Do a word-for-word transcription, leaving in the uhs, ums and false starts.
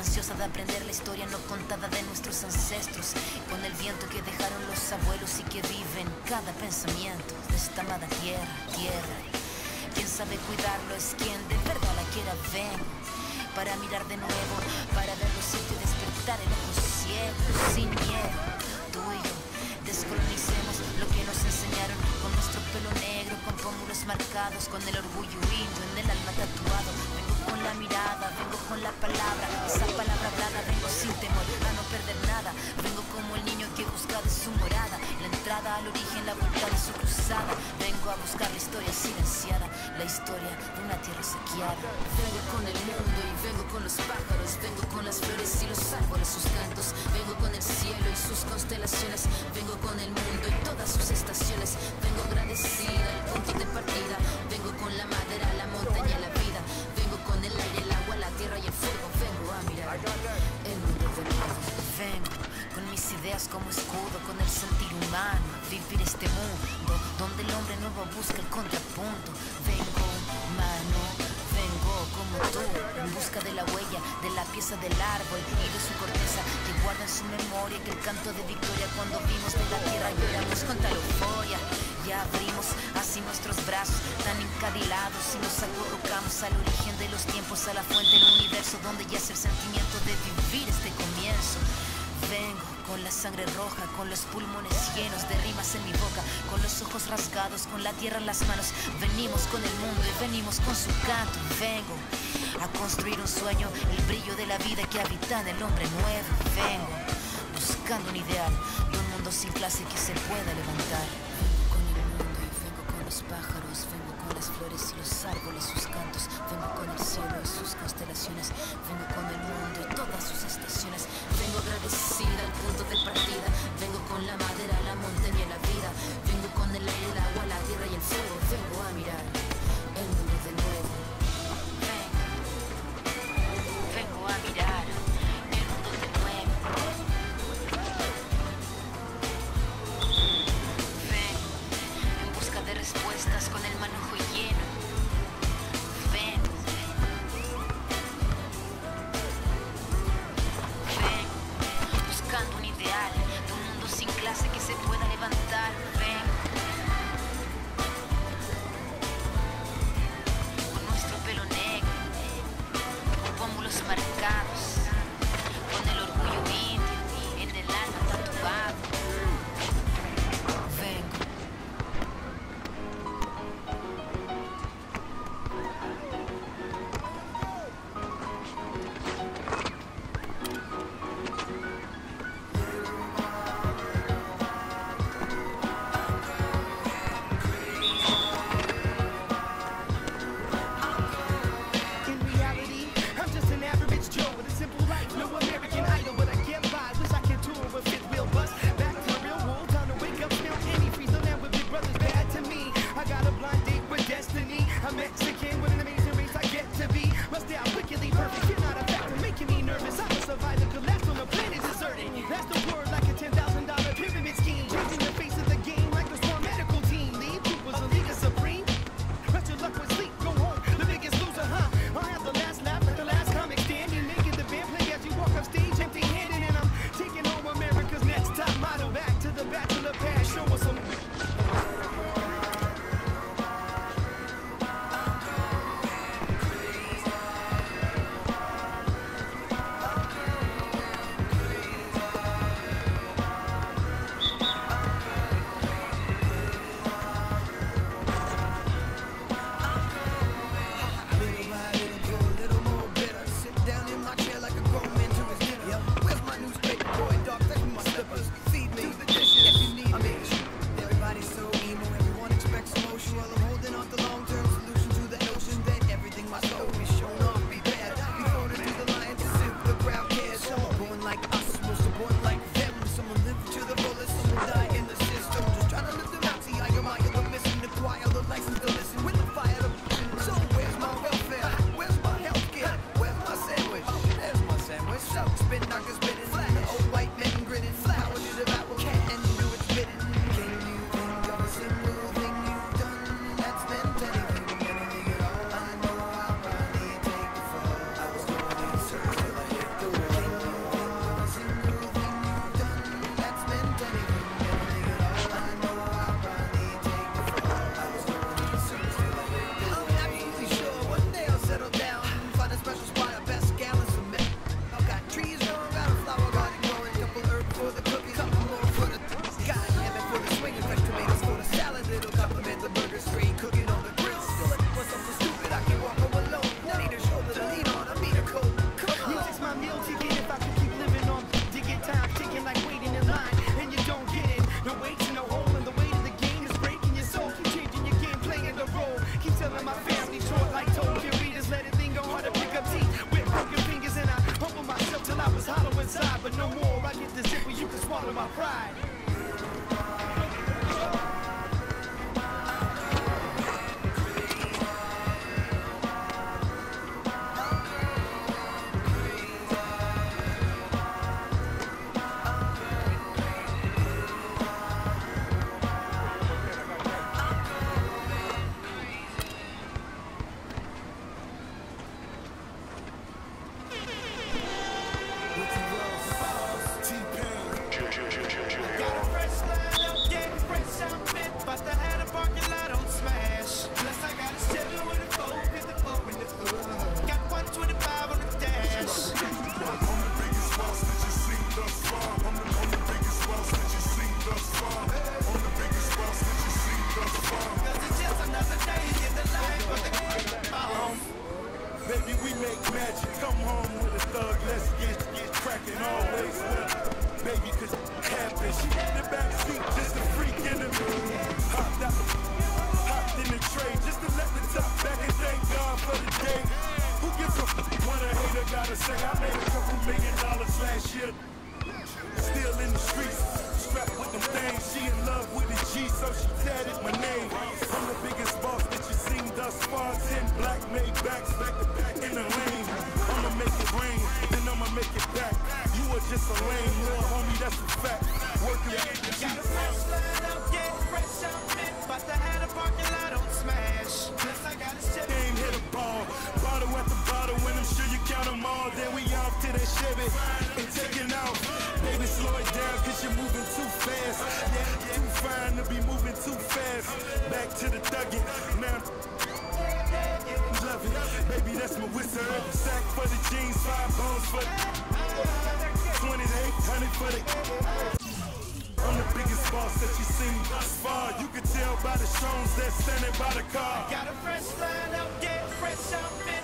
ansiosa de aprender la historia no contada de nuestros ancestros, con el viento que dejaron los abuelos y que vive en cada pensamiento de esta amada tierra, tierra. Quien sabe cuidarlo es quien de verdad la quiera ver, para mirar de nuevo, para ver los sitios y despertar el ojo ciego, sin miedo. Tú y yo descolonicemos lo que nos enseñaron, con nuestro pelo negro, con pómulos marcados, con el orgullo indio en el alma tatuado. Vengo con la mirada, vengo con la palabra, esa palabra hablada, vengo sin temor a no perder nada. Vengo como el niño que busca de su morada, la entrada al origen, la vuelta de su cruzada. Vengo a buscar la historia silenciada, la historia de una tierra saqueada. Vengo con el mundo y vengo con los pájaros, vengo con las flores y los árboles, sus cantos. Vengo con el cielo y sus constelaciones, vengo con el mundo y todas sus estaciones. Vengo agradecida al punto de partida, vengo con la madera, la montaña, la vida. Vengo con el aire, el agua, la tierra y el fuego. Vengo a mirar el mundo de nuevo. Vengo con mis ideas como escudo, con el sentir humano, vivir este mundo donde el hombre nuevo busca el contrapunto. Vengo humano, vengo como tú, en busca de la huella, de la pieza del árbol y de su corteza, que guarda en su memoria que el canto de victoria cuando vimos de la tierra lloramos con tal euforia. Ya abrimos así nuestros brazos tan encadilados y nos acurrucamos al origen de los tiempos, a la fuente del universo donde yace el sentimiento de vivir este comienzo. Vengo con la sangre roja, con los pulmones llenos de rimas en mi boca, con los ojos rasgados, con la tierra en las manos. Venimos con el mundo y venimos con su canto. Vengo a construir un sueño, el brillo de la vida que habita en el hombre nuevo. Vengo buscando un ideal de un mundo sin clase que se pueda levantar. Vengo con el mundo y vengo con los pájaros, vengo con las flores y los árboles, sus cantos. Vengo con el cielo y sus constelaciones, vengo con el mundo y todas sus estaciones. Vengo agradecida al punto de partida, vengo con la madera, la montaña y la vida. Vengo con el aire, el agua, la tierra y el fuego. Vengo a mirar el mundo de nuevo. Vengo a mirar el mundo de nuevo. Vengo en busca de respuestas con el manojo lleno. Vengo, vengo buscando un ideal de un mundo sin clase que se pueda levantar. Vengo con nuestro pelo negro, con pómulos marcados, con el orgullo indio en el alma tatuado. Vengo. In reality, I'm just an average Joe with a proud to say I made a couple million dollars last year. Still in the streets, strapped with them things. She in love with the G, so she tatted my name. I'm the biggest boss that you seen thus far. Ten black made backs back to back in the lane. I'ma make it rain, then I'ma make it back. You are just a lame little homie, that's a fact. Working with the G. Got a fresh line up, get fresh out, man. About to have a parking lot on smash. Plus I got a shit. Game hit a ball, bottle at the bottle. When I'm sure you count them all, then we off to that Chevy and taking off. Baby, slow it down, cause you're moving too fast. Yeah, too fine to be moving too fast. Back to the thuggin', now love it. Baby, that's my whistle. Sack for the jeans, five bones for the twenty-eight hundred for the. I'm the biggest boss that you seen thus far. You can tell by the shows that's standing by the car. Got a fresh line up, get fresh out, man.